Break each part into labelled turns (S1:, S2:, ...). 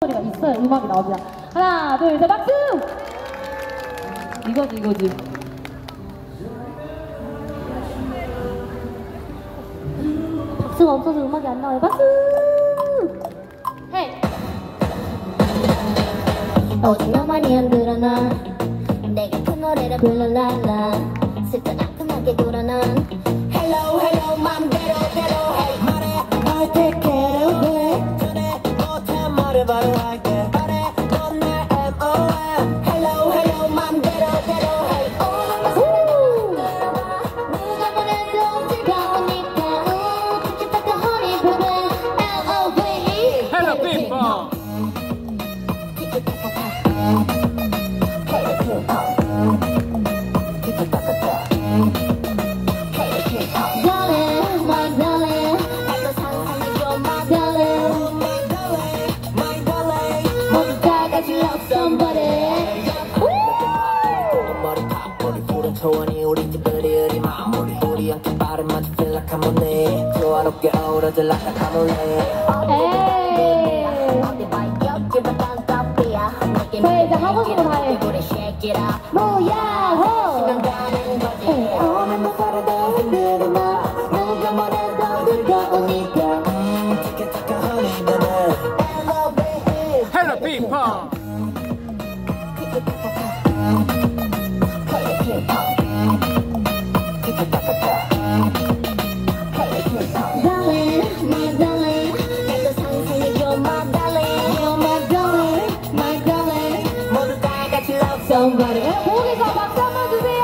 S1: 소리가 있어야 음악이 나옵니다. 하나, 둘, 셋, 박수! 이거지. 박수가 없어서 음악이 안 나와요. 박수! 헤이! 어제 너만이 안 들어나 내가 그 노래를 불러라 쓸데없게 돌아난 Hello hello 맘대로 hey 말해 날 take it away 전에 못한 말을 바로 할게 말해 넌 날 MOM Hello hello 맘대로 hey 오늘만 사랑해봐 누가 뭐래도 즐거우니까 그치 딱 honey baby L-O-V-E
S2: Hello people
S3: 초원이 우리 집들이 우리 마무리 우리한테 빠른 맛이 들락하모네 조화롭게 어우러들 낙하하모네
S1: 에이 저 이제 하고 싶은 거 해 뭐야
S3: 시간 가는 거지 오늘만 살아도 흔들어 나 누가 뭐래도 즐거우니까 티켓타카 honey baby L-O-V-E
S2: Hello people
S1: Somebody 거기서 박수 한번 주세요.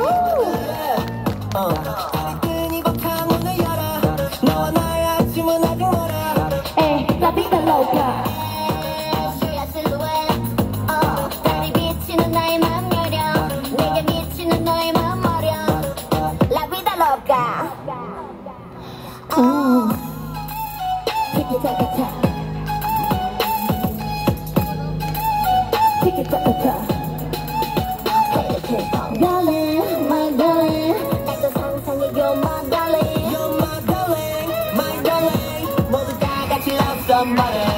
S3: 끊이고 창문을 열어 너와 나의 아침은 아직 멀어
S1: 에이 La vida loca
S3: 시야 실루엣 달이 비치는 나의 맘 여려 내게 미치는 너의 맘 어려 La vida loca 티키타카타 티키타카타 Darling, my darling 나도 상상해 You're my darling You're my darling, my darling 모두 다 같이 love somebody